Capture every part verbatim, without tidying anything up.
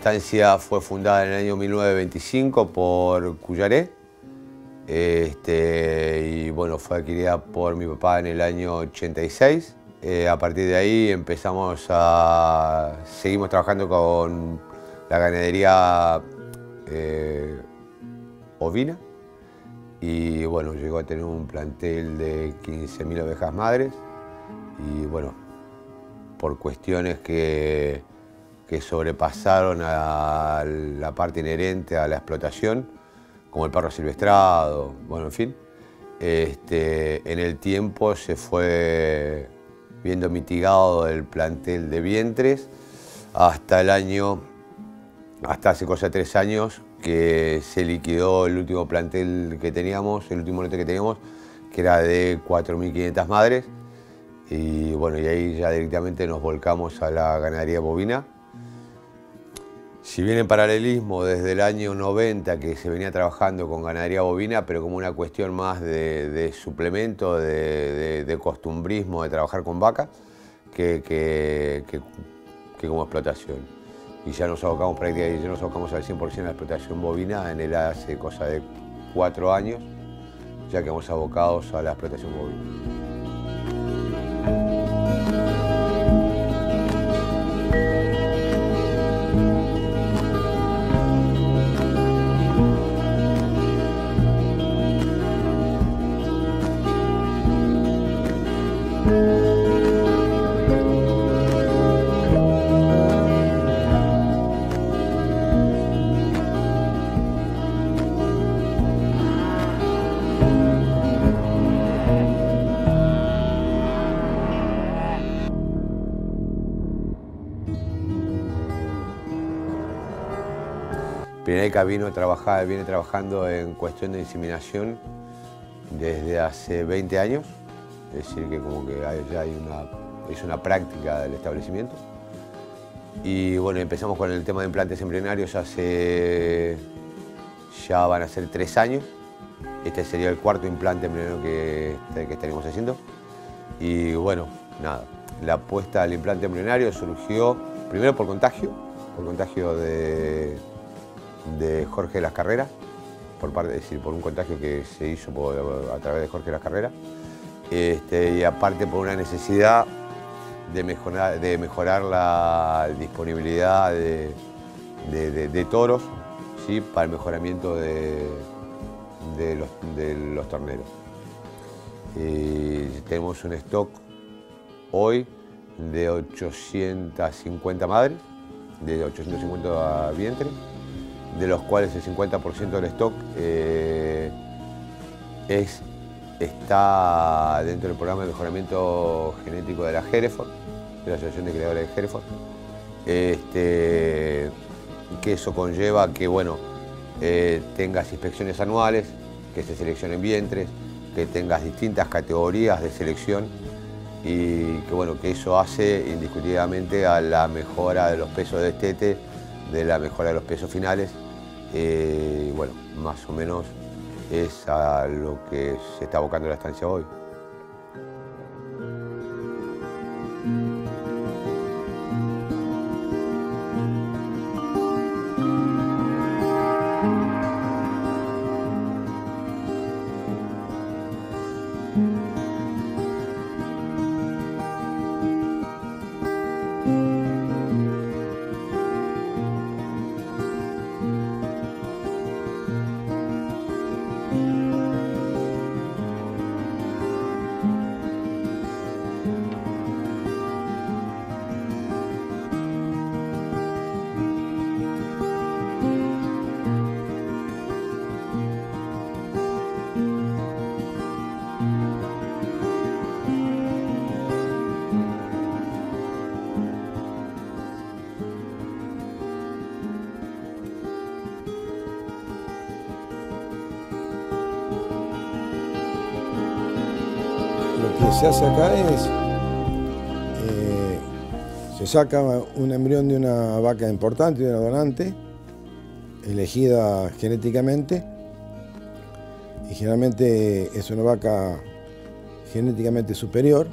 estancia fue fundada en el año mil novecientos veinticinco por Cuyaré. Este, y bueno, fue adquirida por mi papá en el año ochenta y seis. Eh, a partir de ahí empezamos a... seguimos trabajando con la ganadería eh, ovina. Y bueno, llegó a tener un plantel de quince mil ovejas madres. Y bueno, por cuestiones que, que sobrepasaron a la parte inherente a la explotación, como el perro silvestrado, bueno, en fin, este, en el tiempo se fue viendo mitigado el plantel de vientres hasta el año, hasta hace cosa de tres años, que se liquidó el último plantel que teníamos, el último lote que teníamos, que era de cuatro mil quinientas madres. Y bueno, y ahí ya directamente nos volcamos a la ganadería bovina. Si bien en paralelismo desde el año noventa que se venía trabajando con ganadería bovina, pero como una cuestión más de, de suplemento, de, de, de costumbrismo, de trabajar con vaca, que, que, que, que como explotación. Y ya nos abocamos prácticamente, ya nos abocamos al cien por cien a la explotación bovina en el hace cosa de cuatro años, ya que hemos abocados a la explotación bovina. Pirenaica vino a trabajar, viene trabajando en cuestión de inseminación desde hace veinte años, es decir, que como que hay, ya hay una, es una práctica del establecimiento. Y bueno, empezamos con el tema de implantes embrionarios hace, ya van a ser tres años. Este sería el cuarto implante embrionario que, que estaríamos haciendo. Y bueno, nada, la apuesta al implante embrionario surgió primero por contagio, por contagio de... de Jorge de las Carreras, por, parte, es decir, por un contagio que se hizo por, a través de Jorge de las Carreras, este, y aparte por una necesidad de mejorar, de mejorar la disponibilidad de, de, de, de toros, ¿sí? Para el mejoramiento de, de, los, de los terneros. Y tenemos un stock hoy de ochocientas cincuenta madres, de ochocientos cincuenta vientres, de los cuales el cincuenta por ciento del stock eh, es, está dentro del programa de mejoramiento genético de la Hereford, de la Asociación de Criadores de Hereford. Este, que eso conlleva que bueno, eh, tengas inspecciones anuales, que se seleccionen vientres, que tengas distintas categorías de selección y que bueno, que eso hace indiscutiblemente a la mejora de los pesos de destete, de la mejora de los pesos finales. Eh, bueno, más o menos es a lo que se está abocando la estancia hoy. Lo que se hace acá es, eh, se saca un embrión de una vaca importante, de una donante, elegida genéticamente, y generalmente es una vaca genéticamente superior,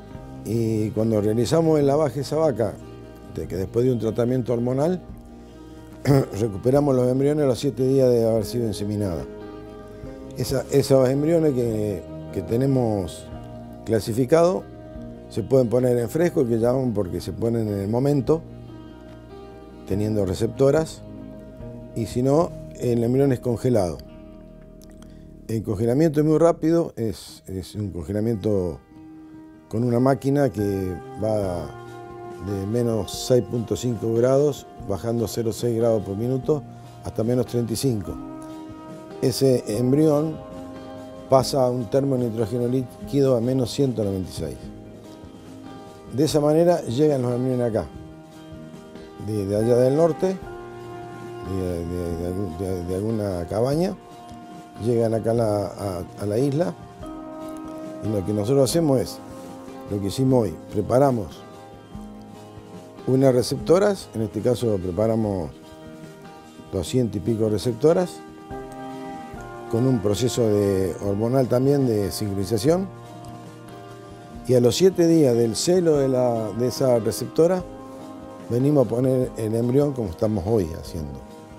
y cuando realizamos el lavaje de esa vaca, de que después de un tratamiento hormonal, recuperamos los embriones a los siete días de haber sido inseminada. Esa, esos embriones que, que tenemos clasificados se pueden poner en fresco, que llaman porque se ponen en el momento, teniendo receptoras, y si no, el embrión es congelado. El congelamiento es muy rápido, es, es un congelamiento con una máquina que va de menos seis punto cinco grados, bajando cero punto seis grados por minuto, hasta menos treinta y cinco. Ese embrión pasa a un termo de nitrógeno líquido a menos ciento noventa y seis. De esa manera llegan los embriones acá, de, de allá del norte, de, de, de, de alguna cabaña, llegan acá a la, a, a la isla, y lo que nosotros hacemos es, lo que hicimos hoy, preparamos unas receptoras, en este caso preparamos doscientas y pico receptoras, con un proceso de, hormonal también de sincronización, y a los siete días del celo de, la, de esa receptora, venimos a poner el embrión como estamos hoy haciendo.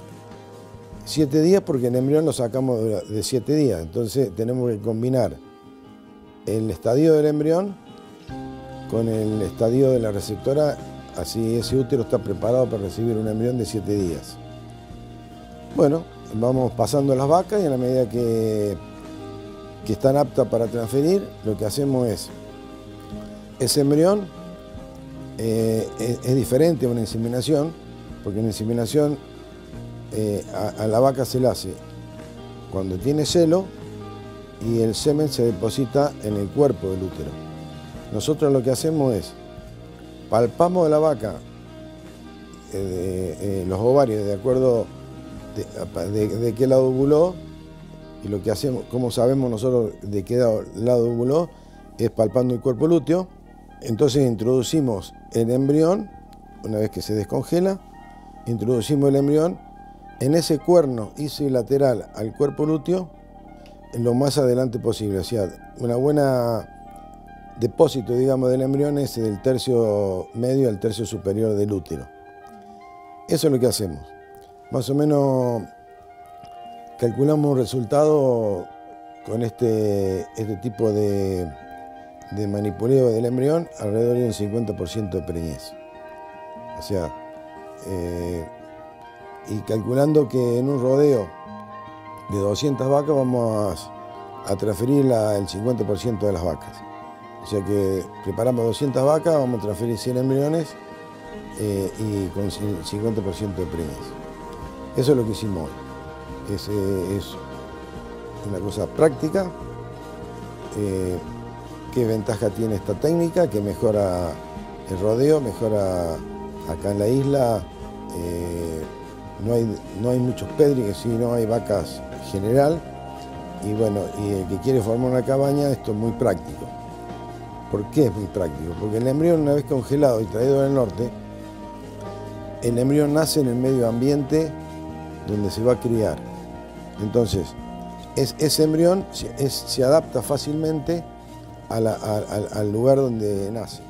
Siete días porque el embrión lo sacamos de siete días, entonces tenemos que combinar el estadio del embrión con el estadio de la receptora, así ese útero está preparado para recibir un embrión de siete días. Bueno, vamos pasando las vacas y a la medida que, que están aptas para transferir, lo que hacemos es, ese embrión eh, es, es diferente a una inseminación, porque en la inseminación eh, a, a la vaca se la hace cuando tiene celo y el semen se deposita en el cuerpo del útero. Nosotros lo que hacemos es, palpamos a la vaca eh, de, eh, los ovarios de acuerdo de, de, de qué lado ovuló, y lo que hacemos, como sabemos nosotros de qué lado ovuló, es palpando el cuerpo lúteo. Entonces introducimos el embrión, una vez que se descongela, introducimos el embrión en ese cuerno isolateral al cuerpo lúteo en lo más adelante posible. O sea, una buena depósito, digamos, del embrión es del tercio medio al tercio superior del útero. Eso es lo que hacemos. Más o menos calculamos un resultado con este, este tipo de, de manipuleo del embrión alrededor de un cincuenta por ciento de preñez. O sea, eh, y calculando que en un rodeo de doscientas vacas vamos a, a transferir la, el cincuenta por ciento de las vacas. O sea que preparamos doscientas vacas, vamos a transferir cien embriones eh, y con cincuenta por ciento de preñez. Eso es lo que hicimos hoy. Es, eh, es una cosa práctica. Eh, ¿Qué ventaja tiene esta técnica? Que mejora el rodeo, mejora acá en la isla. Eh, no, hay, no hay muchos pedris, si no hay vacas general. Y bueno, y el que quiere formar una cabaña, esto es muy práctico. ¿Por qué es muy práctico? Porque el embrión, una vez congelado y traído del norte, el embrión nace en el medio ambiente donde se va a criar. Entonces, es, ese embrión es, se adapta fácilmente a la, a, a, al lugar donde nace.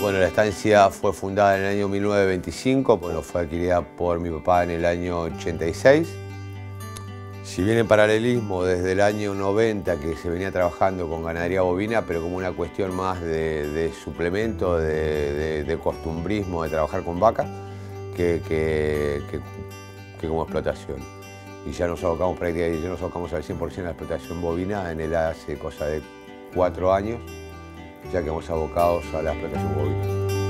Bueno, la estancia fue fundada en el año mil novecientos veinticinco, bueno, fue adquirida por mi papá en el año ochenta y seis. Si bien en paralelismo desde el año noventa que se venía trabajando con ganadería bovina, pero como una cuestión más de, de suplemento, de, de, de costumbrismo, de trabajar con vacas, que, que, que, que como explotación. Y ya nos abocamos prácticamente, ya nos abocamos al cien por cien a la explotación bovina en el hace cosa de cuatro años, ya que hemos abocados a la explotación bovina.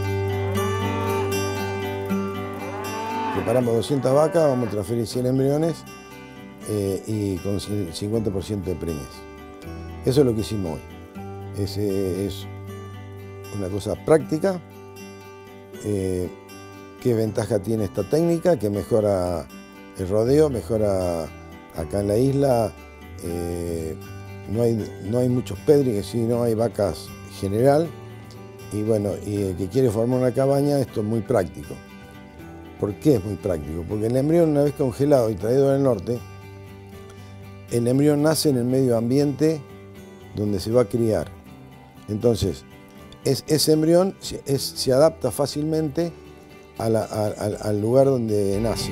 Preparamos doscientas vacas, vamos a transferir cien embriones eh, y con cincuenta por ciento de preñas. Eso es lo que hicimos hoy. Es, es una cosa práctica. Eh, ¿Qué ventaja tiene esta técnica? Que mejora el rodeo, mejora acá en la isla. Eh, no, hay, no hay muchos pedris, sí, no hay vacas general. Y bueno, y el que quiere formar una cabaña, esto es muy práctico. ¿Por qué es muy práctico? Porque el embrión, una vez congelado y traído del norte, el embrión nace en el medio ambiente donde se va a criar. Entonces, es, ese embrión es, se adapta fácilmente a la, a, a, al lugar donde nace.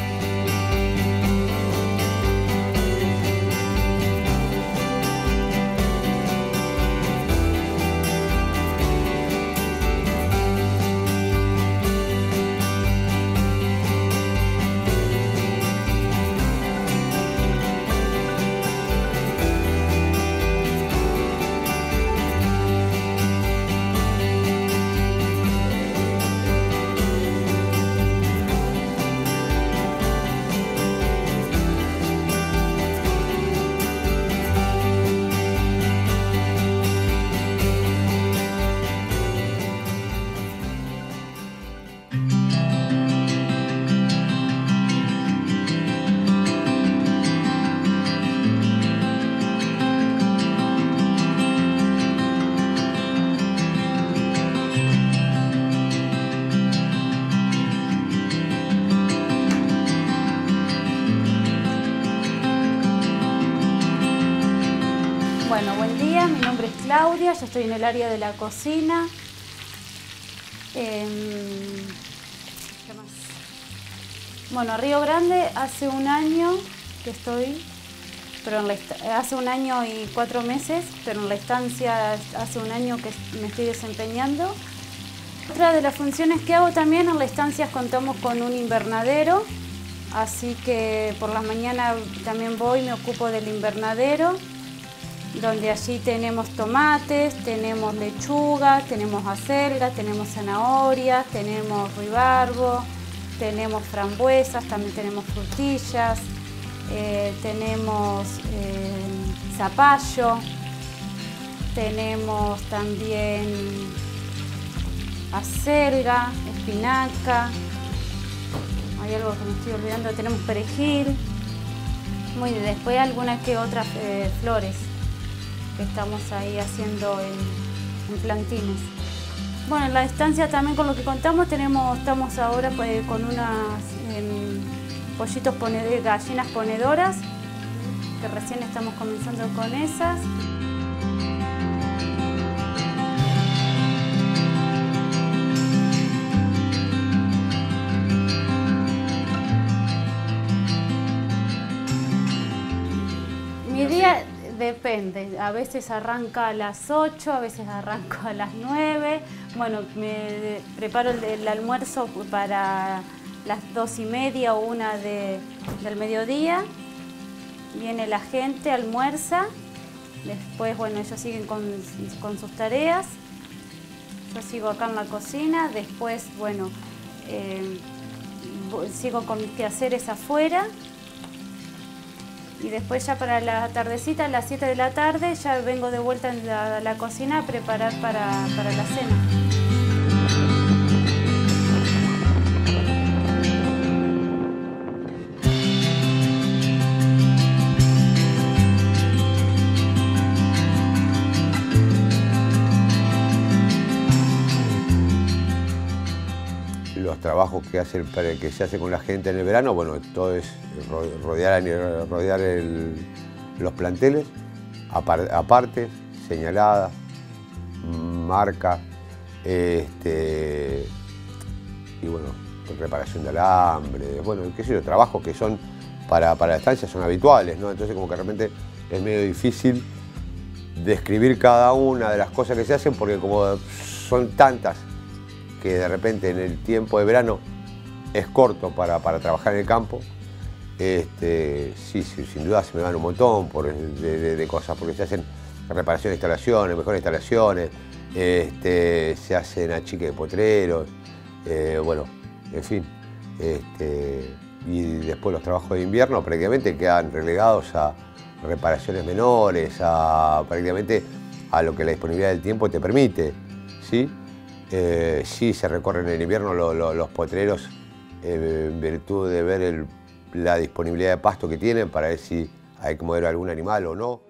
Bueno, buen día, mi nombre es Claudia, yo estoy en el área de la cocina. Eh, ¿qué más? Bueno, Río Grande hace un año que estoy, pero en la, hace un año y cuatro meses, pero en la estancia hace un año que me estoy desempeñando. Otra de las funciones que hago también en la estancia contamos con un invernadero, así que por las mañanas también voy y me ocupo del invernadero, donde allí tenemos tomates, tenemos lechuga, tenemos acelga, tenemos zanahorias, tenemos ruibarbo, tenemos frambuesas, también tenemos frutillas, eh, tenemos eh, zapallo, tenemos también acelga, espinaca, hay algo que me estoy olvidando, tenemos perejil, muy bien, después algunas que otras eh, flores que estamos ahí haciendo en, en plantines. Bueno, en la estancia también con lo que contamos, tenemos, estamos ahora pues, con unas eh, pollitos ponedores, gallinas ponedoras, que recién estamos comenzando con esas. Mi día depende, a veces arranca a las ocho, a veces arranco a las nueve. Bueno, me preparo el, el almuerzo para las dos y media o una de, del mediodía. Viene la gente, almuerza. Después, bueno, ellos siguen con, con sus tareas. Yo sigo acá en la cocina. Después, bueno, eh, sigo con mis quehaceres afuera. Y después ya para la tardecita, a las siete de la tarde, ya vengo de vuelta a la, a la cocina a preparar para, para la cena. Los trabajos que, hace, que se hace con la gente en el verano, bueno, todo es rodear, rodear el, los planteles, aparte, señaladas, marcas, este, y bueno, reparación de alambre, bueno, qué sé yo, trabajos que son para, para la estancia son habituales, ¿no? Entonces como que de repente es medio difícil describir cada una de las cosas que se hacen porque como son tantas que de repente en el tiempo de verano es corto para, para trabajar en el campo, este, sí, sí, sin duda se me van un montón por, de, de, de cosas, porque se hacen reparación de instalaciones, mejores instalaciones, este, se hacen achique de potreros, eh, bueno, en fin. Este, y después los trabajos de invierno prácticamente quedan relegados a reparaciones menores, a prácticamente a lo que la disponibilidad del tiempo te permite, ¿sí? Eh, sí se recorren en invierno lo, lo, los potreros eh, en virtud de ver el, la disponibilidad de pasto que tienen para ver si hay que mover algún animal o no.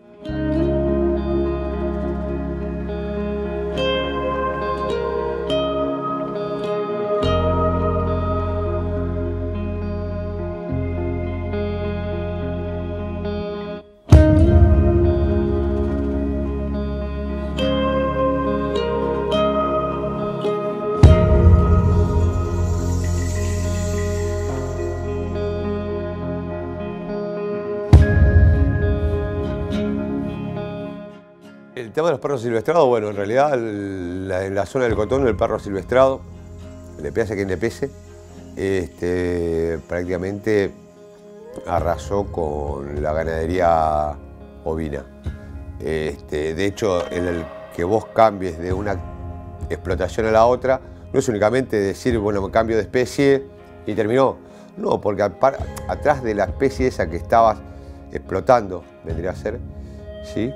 El tema de los perros silvestrados, bueno, en realidad la, en la zona del Cotón el perro silvestrado, le pese a quien le pese, este, prácticamente arrasó con la ganadería ovina. Este, de hecho, el, el que vos cambies de una explotación a la otra no es únicamente decir, bueno, me cambio de especie y terminó. No, porque apar, atrás de la especie esa que estabas explotando, vendría a ser, ¿sí?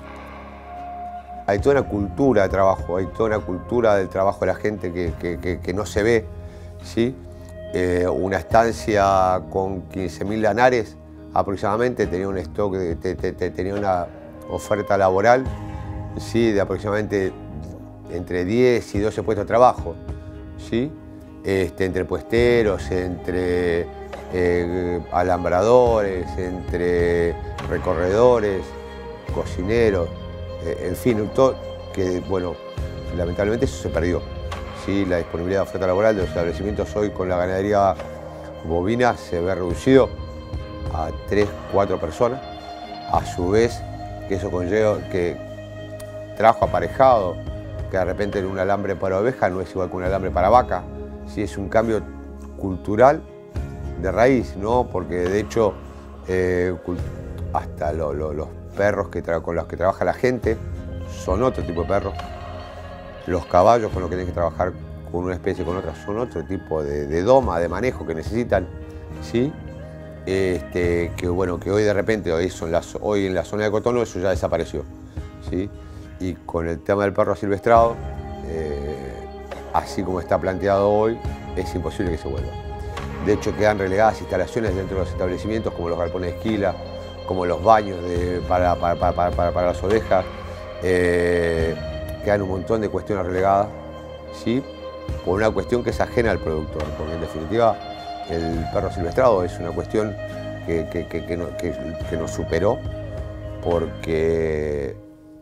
Hay toda una cultura de trabajo, hay toda una cultura del trabajo de la gente que, que, que, que no se ve, ¿sí? Eh, una estancia con quince mil lanares aproximadamente tenía un stock, de, te, te, te, tenía una oferta laboral, ¿sí? De aproximadamente entre diez y doce puestos de trabajo, ¿sí? Este, entre puesteros, entre eh, alambradores, entre recorredores, cocineros. En fin, todo, que bueno, lamentablemente eso se perdió. ¿Sí? La disponibilidad de oferta laboral de los establecimientos hoy con la ganadería bovina se ve reducido a tres, cuatro personas. A su vez, que eso conlleva que trabajo aparejado, que de repente un alambre para oveja no es igual que un alambre para vaca. ¿Sí? Es un cambio cultural de raíz, ¿no? Porque de hecho eh, hasta lo, lo, los perros que con los que trabaja la gente son otro tipo de perros. Los caballos con los que tienen que trabajar con una especie con otra son otro tipo de, de doma, de manejo que necesitan, ¿sí? Este, que bueno, que hoy de repente, hoy, son las, hoy en la zona de Cotono eso ya desapareció, ¿sí? Y con el tema del perro silvestrado, eh, así como está planteado hoy, es imposible que se vuelva. De hecho, quedan relegadas instalaciones dentro de los establecimientos como los galpones de esquila, como los baños de, para, para, para, para, para las ovejas, eh, quedan un montón de cuestiones relegadas, ¿sí? Por una cuestión que es ajena al productor, porque en definitiva el perro silvestrado es una cuestión que, que, que, que, no, que, que nos superó, porque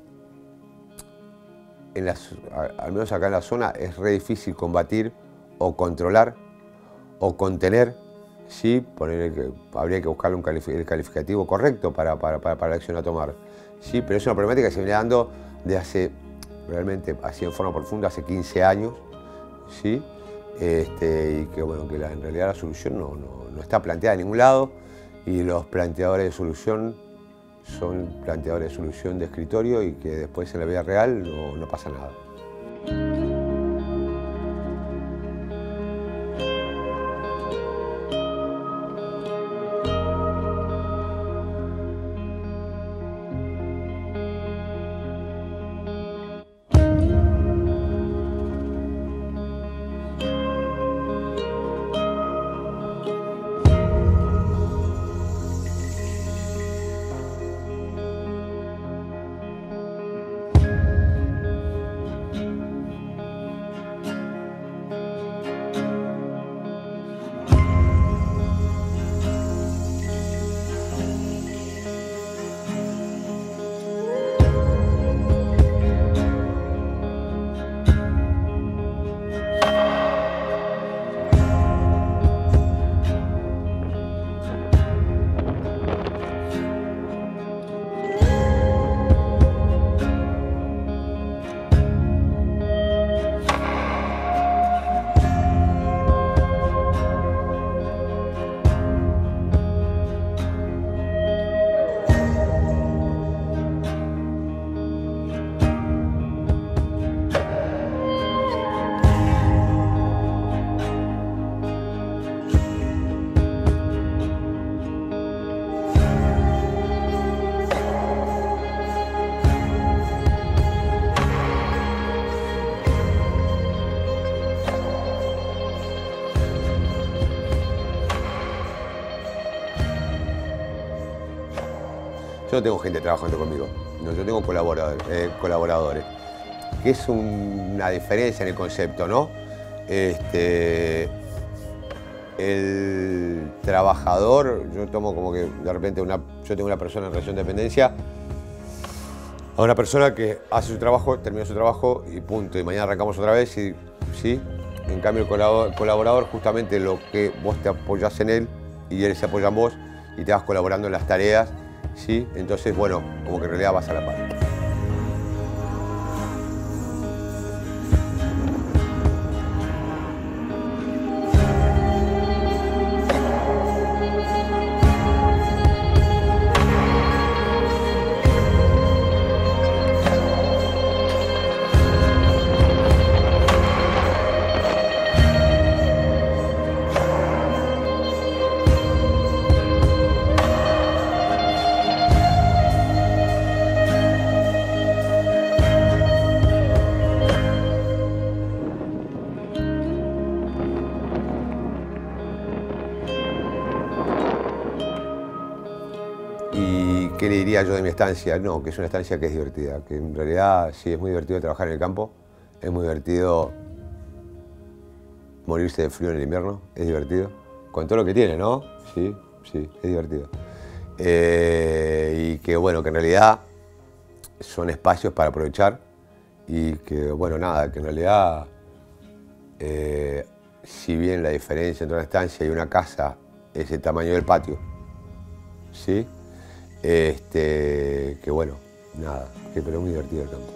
en las, al menos acá en la zona es re difícil combatir o controlar o contener. Sí, poner que habría que buscarle un calific el calificativo correcto para, para, para, para la acción a tomar. Sí, pero es una problemática que se viene dando de hace, realmente, así en forma profunda, hace quince años, ¿sí? Este, y que, bueno, que la, en realidad la solución no, no, no está planteada en ningún lado y los planteadores de solución son planteadores de solución de escritorio y que después en la vida real no, no pasa nada. yo no tengo gente trabajando conmigo, no, yo tengo colaboradores, eh, colaboradores, que es un, una diferencia en el concepto, ¿no? Este, el trabajador, yo tomo como que de repente una, yo tengo una persona en relación de dependencia, a una persona que hace su trabajo, termina su trabajo y punto, y mañana arrancamos otra vez, y, ¿sí? En cambio el colaborador justamente lo que vos te apoyás en él y él se apoya en vos y te vas colaborando en las tareas, ¿sí? Entonces, bueno, como que en realidad vas a la par. ¿Y qué le diría yo de mi estancia? No, que es una estancia que es divertida, que en realidad sí es muy divertido trabajar en el campo, es muy divertido morirse de frío en el invierno, es divertido, con todo lo que tiene, ¿no? Sí, sí, es divertido. Eh, y que bueno, que en realidad son espacios para aprovechar y que bueno, nada, que en realidad eh, si bien la diferencia entre una estancia y una casa es el tamaño del patio, ¿sí? Este, que bueno, nada, que pero es muy divertido el campo.